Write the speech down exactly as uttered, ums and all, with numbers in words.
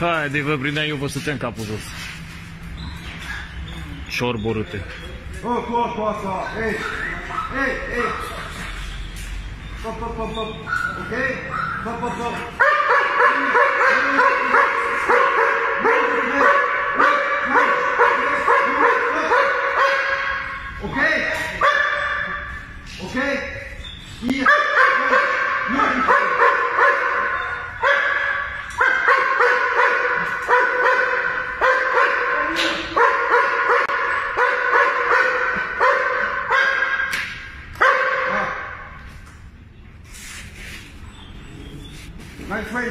Hai de vă prindeam, eu vă stăteam capul jos. Ciorborâte. Oh, cu cu asta. Ei, ei, ei. Pop, pop, pop, pop. Ok? Pop, pop, pop. Ok? Ok? Hier. My friend.